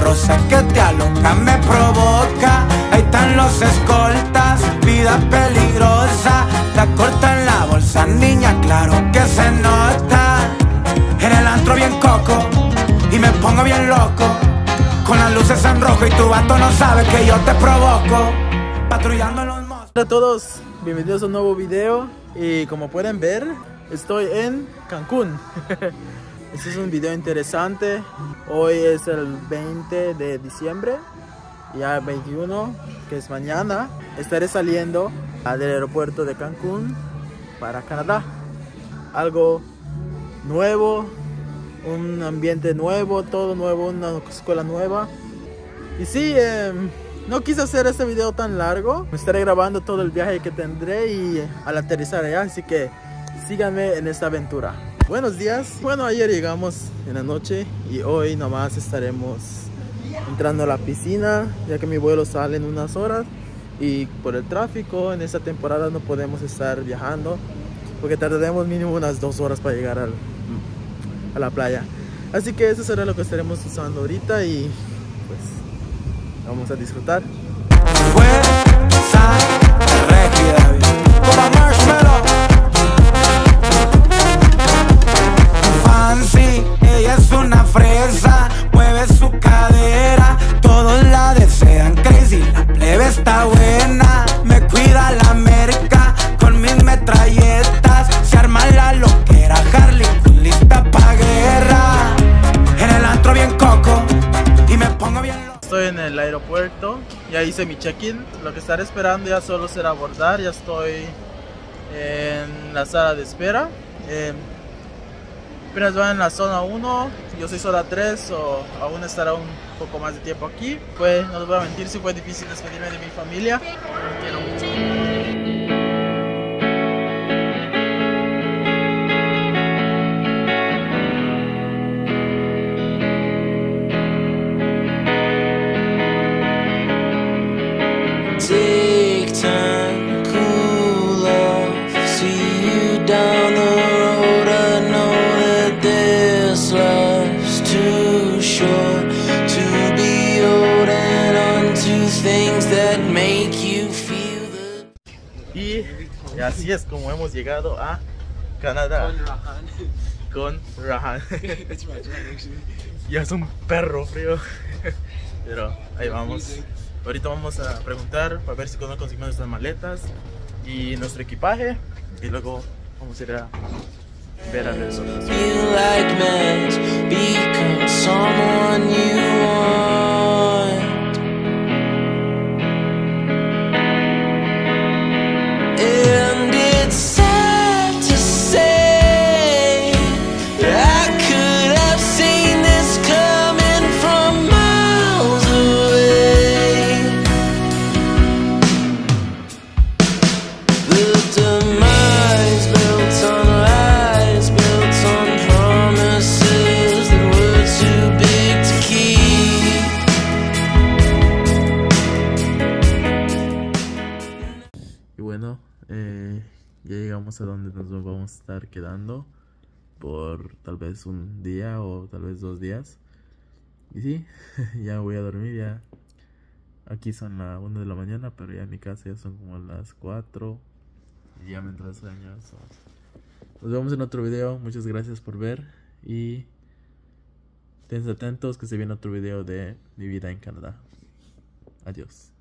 rosa que te aloca, me provoca. Ahí están los escoltas, vida peligrosa. La corta en la bolsa, niña, claro que se nota. En el antro bien coco y me pongo bien loco, con las luces en rojo y tu vato no sabe que yo te provoco. Patrullando en los moscos. Hola a todos, bienvenidos a un nuevo video. Y como pueden ver, estoy en Cancún. Este es un video interesante. Hoy es el 20 de diciembre, ya 21, que es mañana. Estaré saliendo del aeropuerto de Cancún para Canadá. Algo nuevo, un ambiente nuevo, todo nuevo, una escuela nueva. Y sí, no quise hacer este video tan largo. Me estaré grabando todo el viaje que tendré y al aterrizar allá, así que síganme en esta aventura. Buenos días. Bueno, ayer llegamos en la noche y hoy nomás estaremos entrando a la piscina, ya que mi vuelo sale en unas horas y por el tráfico en esta temporada no podemos estar viajando porque tardaremos mínimo unas 2 horas para llegar a la playa. Así que eso será lo que estaremos usando ahorita y pues vamos a disfrutar. Fuerza rígida, como marshmallow. Fancy, ella es una fresa, mueve su cadera, todos la desean crazy, la plebe está buena, me cuida la merca con mis metralletas, se arma la loquera, Harley lista pa' guerra, en el antro bien coco y me pongo bien loco. Estoy en el aeropuerto, ya hice mi check-in, lo que estaré esperando ya solo será abordar, ya estoy en la sala de espera. Apenas van en la zona 1, yo soy zona 3, o aún estará un poco más de tiempo aquí. No les voy a mentir, sí fue difícil despedirme de mi familia. Quiero mucho. Take time, cool off, see you down the road. I know that this life's too short to be holding on to things that make you feel the... Y así es como hemos llegado a Canadá con Rahan. Ya es un perro frío, pero ahí vamos. Ahorita vamos a preguntar para ver si conseguimos nuestras maletas y nuestro equipaje y luego vamos a ir a ver a los otros. You like mess, become someone you want. And it's sad to say I could have seen this coming from miles away. The demise built on lies, built on promises that were too big to keep. Y bueno, ya llegamos a donde nos vamos a estar quedando por tal vez un día o tal vez 2 días. Y sí, ya voy a dormir, ya aquí son las 1 de la mañana, pero ya en mi casa ya son como las 4 y ya me entra sueño. Nos vemos en otro video, muchas gracias por ver y estén atentos que se viene otro video de mi vida en Canadá. Adiós.